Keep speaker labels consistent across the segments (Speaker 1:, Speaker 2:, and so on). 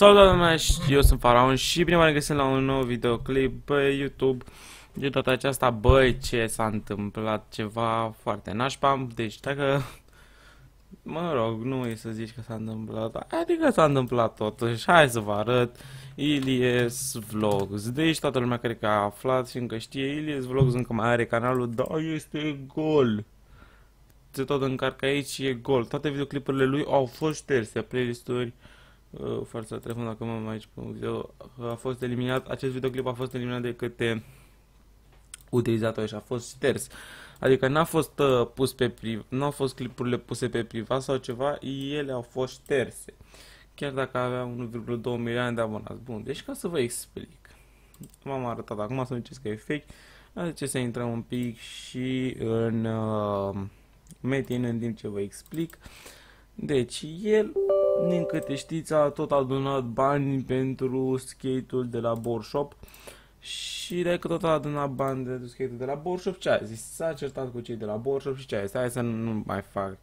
Speaker 1: Salut lumea, eu sunt Faraon și bine v-am găsit la un nou videoclip pe YouTube. De data aceasta, băi, ce s-a întâmplat, ceva foarte nașpa. Deci dacă, mă rog, nu e să zici că s-a întâmplat, adică s-a întâmplat totuși. Hai să vă arăt. Ilies Vlogs. Deci toată lumea cred că a aflat și încă știe. Ilies Vlogs încă mai are canalul, da, este gol. Se tot încarcă aici și e gol. Toate videoclipurile lui au fost șterse, playlist-uri. Forța telefon, dacă mă aici pe un video, a fost eliminat, acest videoclip a fost eliminat de câte utilizatori și a fost șters. Adică n-a fost pus pe privat, nu au fost clipurile puse pe privat sau ceva, ele au fost șterse. Chiar dacă avea 1,2 milioane de abonați. Bun, deci ca să vă explic. V-am arătat acum, să nu ziceți că e fake. Adică să intrăm un pic și în metin în timp ce vă explic. Deci el, din câte știți, a tot adunat bani pentru skate-ul de la Borshop. Și dacă tot a adunat bani pentru skate-ul de la Borshop, ce a zis? S-a certat cu cei de la Borshop și ce a zis? Hai să nu mai fac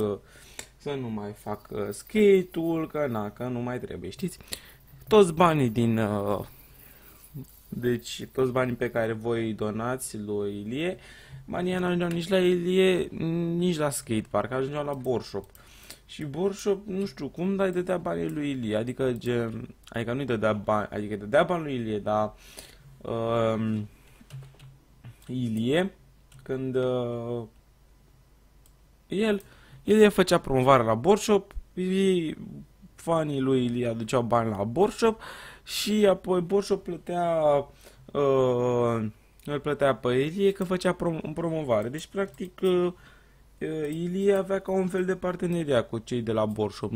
Speaker 1: skate-ul, că na, că nu mai trebuie, știți? Toți banii din deci toți banii pe care voi donați lui Ilie, banii nu ajungeau nici la Ilie, nici la skatepark, ajungeau la Borshop. Și Borshop, nu știu cum, dar îi dădea banii lui Ilie, adică nu-i dădea bani, adică dădea bani lui Ilie, dar Ilie, când el făcea promovare la Borshop, fanii lui Ilie aduceau bani la Borshop și apoi Borshop îl plătea pe Ilie că făcea promovare. Deci, practic, Ilie avea ca un fel de parteneriat cu cei de la Borshop.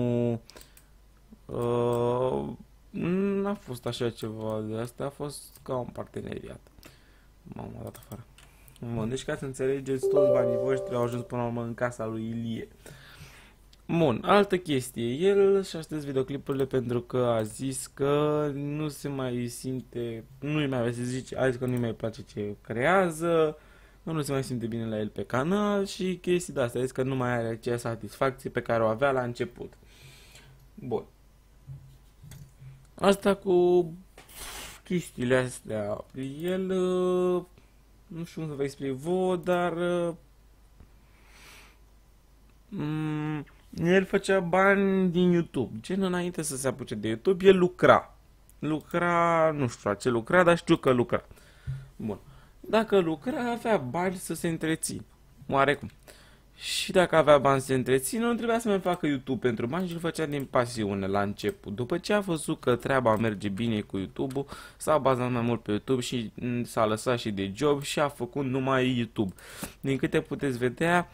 Speaker 1: N-a fost așa ceva de asta, a fost ca un parteneriat. M-am dat afară. Bun, deci ca să înțelegeți, toți banii voștri au ajuns până la urmă în casa lui Ilie. Bun, altă chestie. El și-a șters videoclipurile pentru că a zis că nu se mai simte, nu-i mai, se zice, a zis că nu-i mai place ce creează, nu se mai simte bine la el pe canal și chestii de astea. A zis că nu mai are acea satisfacție pe care o avea la început. Bun. Asta cu chestiile astea. El, nu știu cum să vă explic vouă, dar el făcea bani din YouTube. Gen, înainte să se apuce de YouTube, el lucra, nu știu la ce lucra, dar știu că lucra. Bun. Dacă lucra, avea bani să se întrețină. Oarecum. Și dacă avea bani să se întrețină, nu trebuia să mai facă YouTube pentru bani și îl făcea din pasiune la început. După ce a văzut că treaba merge bine cu YouTube-ul, s-a bazat mai mult pe YouTube și s-a lăsat și de job și a făcut numai YouTube. Din câte puteți vedea,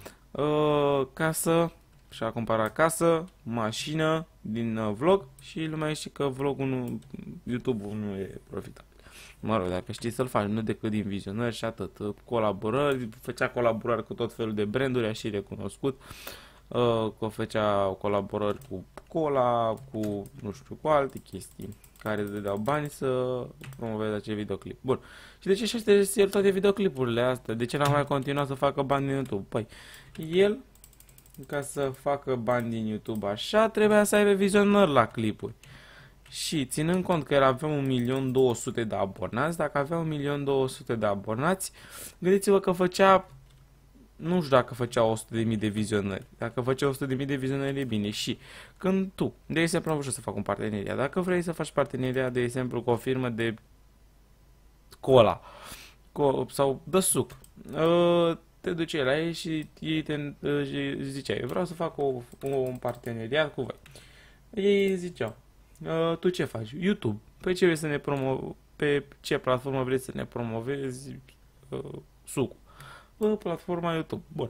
Speaker 1: casă, și-a cumpărat casă, mașină din vlog și lumea știe că vlogul nu, YouTube-ul nu e profitabil. Mă rog, dacă știi să-l faci, nu decât din vizionări și atât. Colaborări, făcea colaborări cu tot felul de branduri, a și recunoscut. Făcea colaborări cu Cola, cu nu știu, cu alte chestii care dădeau bani să promoveze acel videoclip. Bun. Și de ce și șterge el toate videoclipurile astea? De ce n-a mai continuat să facă bani din YouTube? Păi, el, ca să facă bani din YouTube așa, trebuia să aibă vizionări la clipuri. Și ținând cont că el avea 1.200.000 de abonați, dacă avea 1.200.000 de abonați, gândiți-vă că făcea, nu știu dacă făcea 100.000 de vizionări. Dacă făcea 100.000 de vizionări e bine. Și când tu, de exemplu, am vrut să fac un parteneriat, dacă vrei să faci parteneriat, de exemplu, cu o firmă de cola sau de suc, te duceai la ei și ei ziceai, vreau să fac un parteneriat cu voi. Ei ziceau, tu ce faci? YouTube. Pe ce vrei să ne pe ce platformă vrei să ne promovezi sucul? Platforma YouTube. Bun.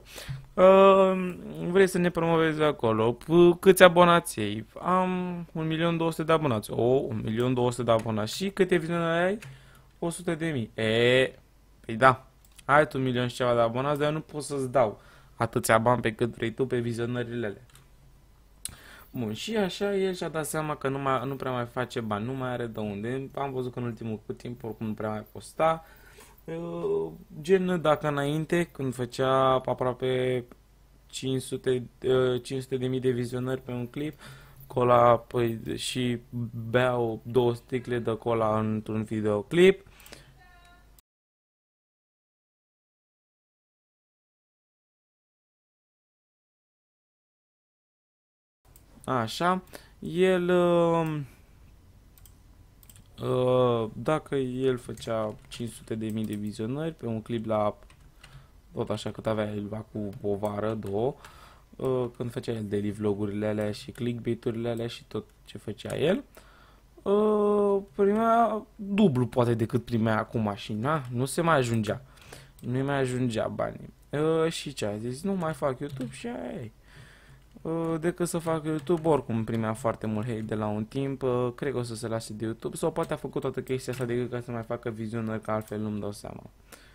Speaker 1: Vrei să ne promovezi acolo? Câți abonați ai? Am 1.200.000 de abonați. 1.200.000 de abonați. Și câte vizionări ai? 100.000. Păi da. Ai tu 1.000.000 și ceva de abonați, dar eu nu pot să-ți dau atâția bani pe cât vrei tu pe vizionările alea. Bun, și așa el și-a dat seama că nu prea mai face bani, nu mai are de unde. Am văzut că în ultimul timp oricum nu prea mai posta. Gen, dacă înainte, când făcea aproape 500.000 de vizionări pe un clip, cola, păi, și beau 2 sticle de cola într-un videoclip. Așa, el, dacă el făcea 500.000 de vizionări pe un clip la tot așa cât avea el cu o vară, două, când făcea el daily vlogurile alea și clickbait-urile alea și tot ce făcea el, primea dublu poate decât primea acum și nu se mai ajungea. Nu mai ajungea banii. Și ce a zis? Nu mai fac YouTube și aia e. Decât să fac YouTube, oricum primea foarte mult hate de la un timp, cred că o să se lase de YouTube sau poate a făcut toată chestia asta decât ca să mai facă vizionări, că altfel nu-mi dau seama.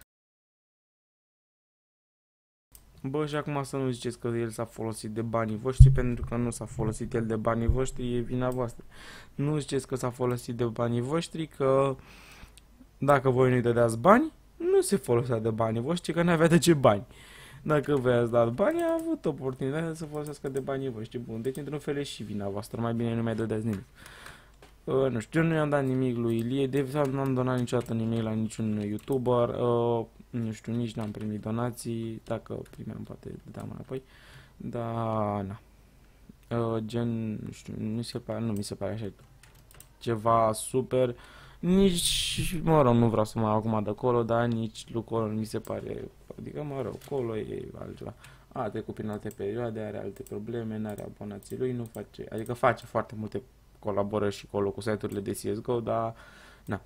Speaker 1: Bă, și acum să nu ziceți că el s-a folosit de banii voștri, pentru că nu s-a folosit el de banii voștri, e vina voastră. Nu ziceți că s-a folosit de banii voștri, că dacă voi nu-i dădeați bani, nu se folosea de banii voștri, că n-avea de ce bani. Dacă voi ați dat bani, a avut oportunitatea să folosească de banii voștri. Bun, deci într-un fel e și vina voastră, mai bine nu mai dădeați nimic. Nu știu, eu nu i-am dat nimic lui Ilie, de fapt nu am donat niciodată nimic la niciun YouTuber, nu știu, nici n-am primit donații, dacă primeam poate dădeam înapoi, dar na. Gen, nu știu, nu mi se pare așa ceva super, nici, mă rog, nu vreau să mă acum de acolo, dar nici lucrul nu mi se pare, adică, mă rog, acolo e altceva. A trecut prin alte perioade, are alte probleme, n-are abonații lui, nu face, adică face foarte multe colaborări și acolo cu site-urile de CSGO, dar, na,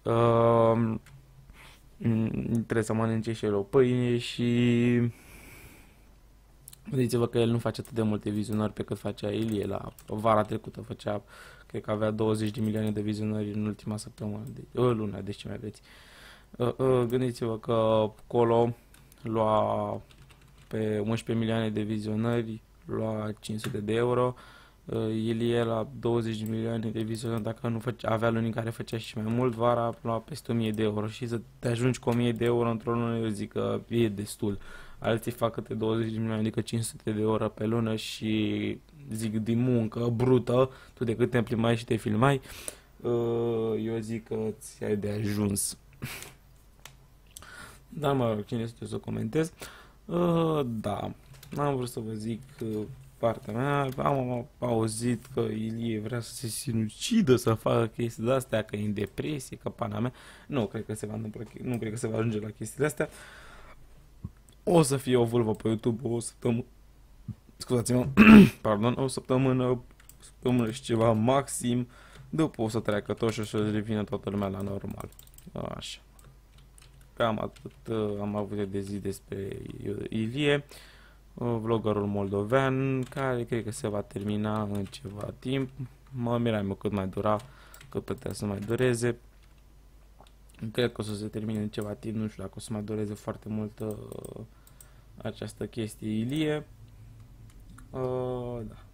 Speaker 1: trebuie să mănânce și el o pâine și gândiți-vă că el nu face atât de multe vizionări pe cât facea Ilie la vara trecută, făcea, cred că avea 20 de milioane de vizionări în ultima săptămână, lună, deci ce mai vreți. Gândiți-vă că Colo lua pe 11 milioane de vizionări, lua 500 de euro, Ilie la 20 de milioane de vizionări, dacă nu avea luni în care făcea și mai mult, vara lua peste 1000 de euro și să te ajungi cu 1000 de euro într-o lună, eu zic că e destul. Alții fac câte 20 de milioane, adică 500 de euro pe lună și zic din muncă brută, tu decât te plimbai și te filmai, eu zic că ți ai de ajuns. Da, mă rog, cine este să comentez? Da, am vrut să vă zic partea mea, am auzit că Ilie vrea să se sinucidă, să facă chestii de-astea, că e în depresie, că pana mea. Nu cred că se va întâmpla, nu cred că se va ajunge la chestiile astea. O să fie o vâlvă pe YouTube o săptămână, scuzați-mă, pardon, o săptămână și ceva maxim, după o să treacă tot și o să revină toată lumea la normal. Așa. Cam atât am avut de zi despre Ilie, vloggerul moldovean, care cred că se va termina în ceva timp. Mă miram eu cât mai dura, cât putea să mai dureze. Cred că o să se termine în ceva timp, nu știu dacă o să mai dureze foarte mult această chestie Ilie. Da.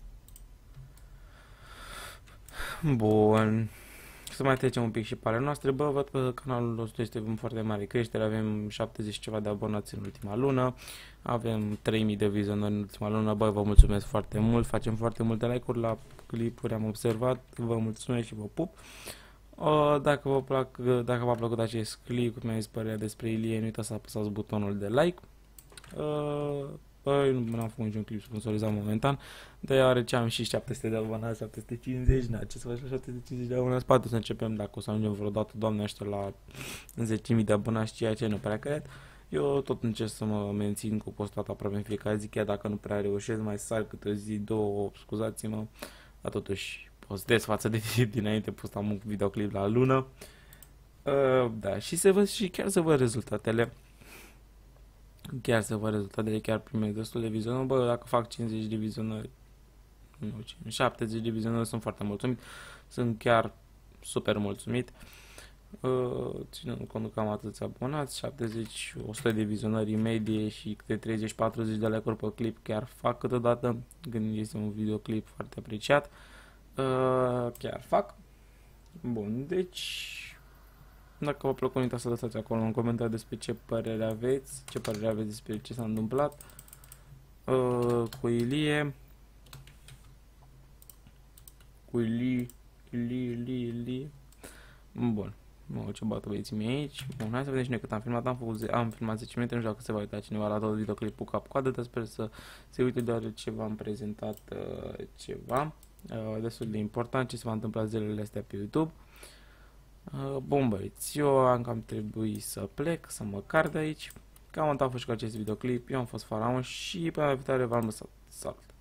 Speaker 1: Bun. Să mai trecem un pic și pe ale noastre. Bă, văd că canalul nostru este în foarte mare creștere. Avem 70 ceva de abonați în ultima lună. Avem 3000 de vizionări în ultima lună. Bă, vă mulțumesc foarte mult. Facem foarte multe like-uri la clipuri, am observat. Vă mulțumesc și vă pup. Dacă v-a plăcut acest clip, cum mi-a zis părerea despre Ilie, nu uitați să apăsați butonul de like. Nu am făcut niciun clip sponsorizat momentan, deoarece am și 700 de abonați, 750, na, ce să faci la 750 de abonați, poate să începem dacă o să ajungem vreodată, Doamne ajută, la 10.000 de abonați, ceea ce nu prea cred. Eu tot încerc să mă mențin cu postat aproape în fiecare zi, chiar dacă nu prea reușesc, mai sar câte o zi, două, scuzați-mă, dar totuși postez față de dinainte, postam un videoclip la lună. Da, și să văd și chiar să văd rezultatele. Chiar să văd rezultatele, chiar primesc destul de vizionări. Bă, dacă fac 50 de vizionări, nu, 70 de vizionări, sunt foarte mulțumit. Sunt chiar super mulțumit. Ținând cont că am atâția abonați, 70, 100 de vizionări în medie și câte 30-40 de like-uri pe clip chiar fac câteodată, când este un videoclip foarte apreciat. Chiar fac. Bun, deci dacă v-a plăcut, nu uitați să lăsați acolo un comentariu despre ce părere aveți, despre ce s-a întâmplat cu Ilie. cu Li. Bun. Mă, ce bată băieții mei aici. Bun, hai să vedem și noi cât am filmat. Am filmat 10 minute, nu știu dacă se va uita cineva la tot videoclipul cap-coadă, dar sper să se uite deoarece v-am prezentat ceva destul de important ce se va întâmpla zilele astea pe YouTube. Bun băieți, eu am cam trebuit să plec, să mă car de aici. Cam atât a fost și cu acest videoclip. Eu am fost Faraon și pe la viitoare v-am lăsat. Salut!